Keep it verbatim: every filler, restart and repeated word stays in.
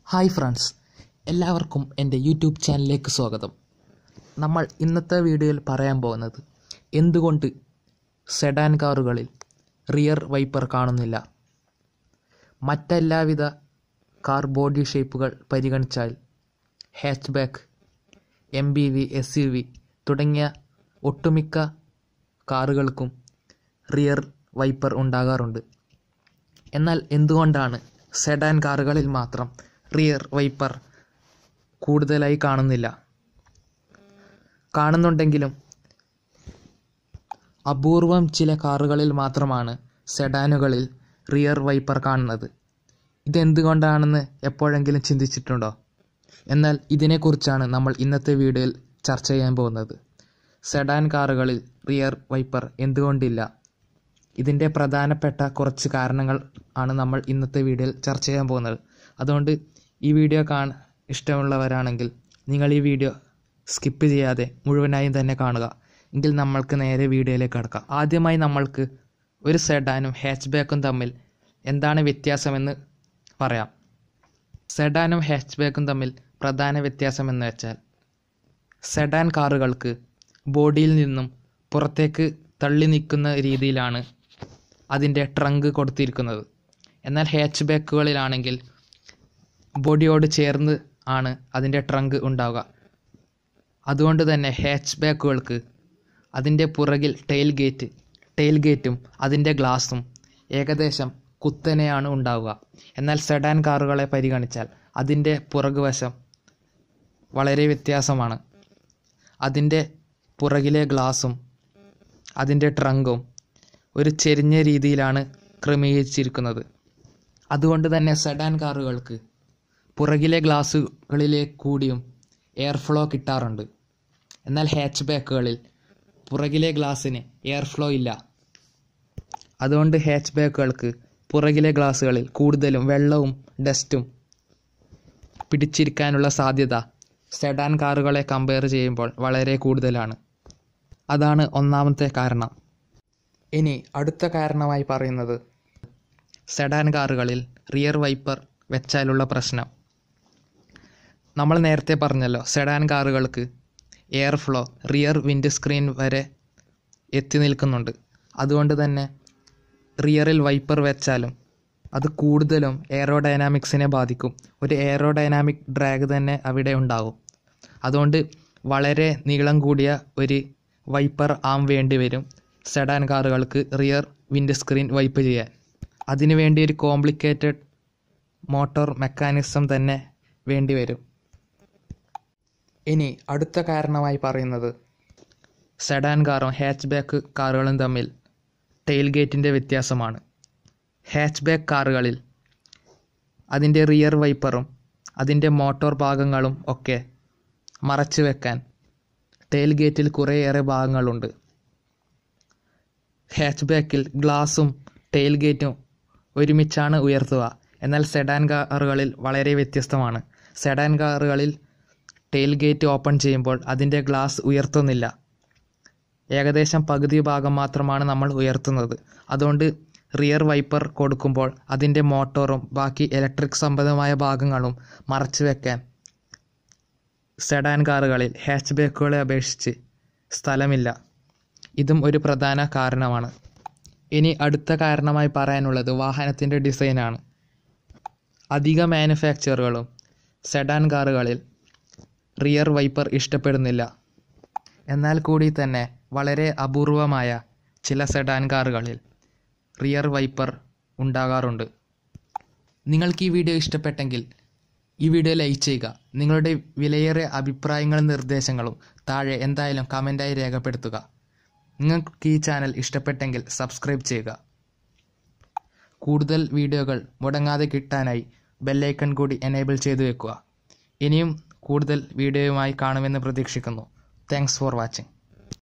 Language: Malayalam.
ഹായ് ഫ്രണ്ട്സ്, എല്ലാവർക്കും എൻ്റെ യൂട്യൂബ് ചാനലിലേക്ക് സ്വാഗതം. നമ്മൾ ഇന്നത്തെ വീഡിയോയിൽ പറയാൻ പോകുന്നത് എന്തുകൊണ്ട് സെഡാൻ കാറുകളിൽ റിയർ വൈപ്പർ കാണുന്നില്ല. മറ്റെല്ലാവിധ കാർ ബോഡി ഷേപ്പുകൾ പരിഗണിച്ചാൽ hatchback, M P V, S U V തുടങ്ങിയ ഒട്ടുമിക്ക കാറുകൾക്കും റിയർ വൈപ്പർ ഉണ്ടാകാറുണ്ട്. എന്നാൽ എന്തുകൊണ്ടാണ് സെഡാൻ കാറുകളിൽ മാത്രം റിയർ വൈപ്പർ കൂടുതലായി കാണുന്നില്ല? കാണുന്നുണ്ടെങ്കിലും അപൂർവം ചില കാറുകളിൽ മാത്രമാണ് സെഡാനുകളിൽ റിയർ വൈപ്പർ കാണുന്നത്. ഇതെന്തുകൊണ്ടാണെന്ന് എപ്പോഴെങ്കിലും ചിന്തിച്ചിട്ടുണ്ടോ? എന്നാൽ ഇതിനെക്കുറിച്ചാണ് നമ്മൾ ഇന്നത്തെ വീഡിയോയിൽ ചർച്ച ചെയ്യാൻ പോകുന്നത്. സെഡാൻ കാറുകളിൽ റിയർ വൈപ്പർ എന്തുകൊണ്ടില്ല, ഇതിൻ്റെ പ്രധാനപ്പെട്ട കുറച്ച് കാരണങ്ങൾ ആണ് നമ്മൾ ഇന്നത്തെ വീഡിയോയിൽ ചർച്ച ചെയ്യാൻ പോകുന്നത്. അതുകൊണ്ട് ഈ വീഡിയോ കാണാൻ ഇഷ്ടമുള്ളവരാണെങ്കിൽ നിങ്ങൾ ഈ വീഡിയോ സ്കിപ്പ് ചെയ്യാതെ മുഴുവനായും തന്നെ കാണുക. എങ്കിൽ നമ്മൾക്ക് നേരെ വീഡിയോയിലേക്ക് കടക്കാം. ആദ്യമായി നമ്മൾക്ക് ഒരു സെഡാനും ഹാച്ച് ബാക്കും തമ്മിൽ എന്താണ് വ്യത്യാസമെന്ന് പറയാം. സെഡാനും ഹാച്ച് ബാക്കും തമ്മിൽ പ്രധാന വ്യത്യാസം എന്ന് വെച്ചാൽ, സെഡാൻ കാറുകൾക്ക് ബോഡിയിൽ നിന്നും പുറത്തേക്ക് തള്ളി നിൽക്കുന്ന രീതിയിലാണ് അതിൻ്റെ ട്രങ്ക് കൊടുത്തിരിക്കുന്നത്. എന്നാൽ ഹാച്ച് ബാക്കുകളിലാണെങ്കിൽ ബോഡിയോട് ചേർന്ന് ആണ് അതിൻ്റെ ട്രങ്ക് ഉണ്ടാവുക. അതുകൊണ്ട് തന്നെ ഹാച്ച് ബാക്കുകൾക്ക് അതിൻ്റെ പുറകിൽ ടെയിൽ ഗേറ്റ് ടെയിൽ ഗേറ്റും അതിൻ്റെ ഗ്ലാസും ഏകദേശം കുത്തനെയാണ് ഉണ്ടാവുക. എന്നാൽ സെഡാൻ കാറുകളെ പരിഗണിച്ചാൽ അതിൻ്റെ പുറകുവശം വളരെ വ്യത്യാസമാണ്. അതിൻ്റെ പുറകിലെ ഗ്ലാസും അതിൻ്റെ ട്രങ്കും ഒരു ചെരിഞ്ഞ രീതിയിലാണ് ക്രമീകരിച്ചിരിക്കുന്നത്. അതുകൊണ്ട് തന്നെ സെഡാൻ കാറുകൾക്ക് പുറകിലെ ഗ്ലാസുകളിലേക്ക് കൂടിയും എയർ ഫ്ലോ കിട്ടാറുണ്ട്. എന്നാൽ ഹാച്ച് ബാക്കുകളിൽ പുറകിലെ ഗ്ലാസ്സിന് എയർ ഫ്ലോ ഇല്ല. അതുകൊണ്ട് ഹാച്ച് ബാക്കുകൾക്ക് പുറകിലെ ഗ്ലാസുകളിൽ കൂടുതലും വെള്ളവും ഡസ്റ്റും പിടിച്ചിരിക്കാനുള്ള സാധ്യത സെഡാൻ കാറുകളെ കമ്പയർ ചെയ്യുമ്പോൾ വളരെ കൂടുതലാണ്. അതാണ് ഒന്നാമത്തെ കാരണം. ഇനി അടുത്ത കാരണമായി പറയുന്നത് സെഡാൻ കാറുകളിൽ റിയർ വൈപ്പർ വെച്ചാലുള്ള പ്രശ്നം. നമ്മൾ നേരത്തെ പറഞ്ഞല്ലോ, സെഡാൻ കാറുകൾക്ക് air flow rear windscreen വരെ എത്തി നിൽക്കുന്നുണ്ട്. അതുകൊണ്ട് തന്നെ റിയറിൽ വൈപ്പർ വെച്ചാലും അത് കൂടുതലും എയറോഡൈനാമിക്സിനെ ബാധിക്കും. ഒരു എയറോഡൈനാമിക് ഡ്രാഗ് തന്നെ അവിടെ ഉണ്ടാകും. അതുകൊണ്ട് വളരെ നീളം കൂടിയ ഒരു വൈപ്പർ ആം വേണ്ടി വരും സെഡാൻ കാറുകൾക്ക് റിയർ വിൻഡ് സ്ക്രീൻ വൈപ്പ് ചെയ്യാൻ. അതിനുവേണ്ടി ഒരു കോംപ്ലിക്കേറ്റഡ് മോട്ടോർ മെക്കാനിസം തന്നെ വേണ്ടി വരും. ഇനി അടുത്ത കാരണമായി പറയുന്നത് സെഡാൻ കാറും ഹാച്ച് ബാക്ക് കാറുകളും തമ്മിൽ ടെയിൽ ഗേറ്റിൻ്റെ വ്യത്യാസമാണ്. ഹാച്ച് ബാക്ക് കാറുകളിൽ അതിൻ്റെ റിയർ വൈപ്പറും അതിൻ്റെ മോട്ടോർ ഭാഗങ്ങളും ഒക്കെ മറച്ചു വെക്കാൻ ടെയിൽ ഗേറ്റിൽ കുറേയേറെ ഭാഗങ്ങളുണ്ട്. ഹാച്ച് ബാക്കിൽ ഗ്ലാസും ടെയിൽ ഗേറ്റും ഒരുമിച്ചാണ് ഉയർത്തുക. എന്നാൽ സെഡാൻ കാറുകളിൽ വളരെ വ്യത്യസ്തമാണ്. സെഡാൻ കാറുകളിൽ ടെയിൽ ഗേറ്റ് ഓപ്പൺ ചെയ്യുമ്പോൾ അതിൻ്റെ ഗ്ലാസ് ഉയർത്തുന്നില്ല. ഏകദേശം പകുതി ഭാഗം മാത്രമാണ് നമ്മൾ ഉയർത്തുന്നത്. അതുകൊണ്ട് റിയർ വൈപ്പർ കൊടുക്കുമ്പോൾ അതിൻ്റെ മോട്ടോറും ബാക്കി ഇലക്ട്രിക് സംബന്ധമായ ഭാഗങ്ങളും മറച്ചു വെക്കാൻ സെഡാൻ കാറുകളിൽ ഹാച്ച് ബാക്കുകളെ അപേക്ഷിച്ച് സ്ഥലമില്ല. ഇതും ഒരു പ്രധാന കാരണമാണ്. ഇനി അടുത്ത കാരണമായി പറയാനുള്ളത് വാഹനത്തിൻ്റെ ഡിസൈനാണ്. അധിക മാനുഫാക്ചറുകളും സെഡാൻ കാറുകളിൽ റിയർ വൈപ്പർ ഇഷ്ടപ്പെടുന്നില്ല. എന്നാൽ കൂടി തന്നെ വളരെ അപൂർവമായ ചില സെഡാൻ കാറുകളിൽ റിയർ വൈപ്പർ ഉണ്ടാകാറുണ്ട്. നിങ്ങൾക്ക് ഈ വീഡിയോ ഇഷ്ടപ്പെട്ടെങ്കിൽ ഈ വീഡിയോ ലൈക്ക് ചെയ്യുക. നിങ്ങളുടെ വിലയേറിയ അഭിപ്രായങ്ങളും നിർദ്ദേശങ്ങളും താഴെ എന്തായാലും കമൻറ്റായി രേഖപ്പെടുത്തുക. നിങ്ങൾക്ക് ഈ ചാനൽ ഇഷ്ടപ്പെട്ടെങ്കിൽ സബ്സ്ക്രൈബ് ചെയ്യുക. കൂടുതൽ വീഡിയോകൾ മുടങ്ങാതെ കിട്ടാനായി ബെല്ലൈക്കൺ കൂടി എനേബിൾ ചെയ്തു വെക്കുക. ഇനിയും കൂടുതൽ വീഡിയോയുമായി കാണുമെന്ന് പ്രതീക്ഷിക്കുന്നു. Thanks for watching.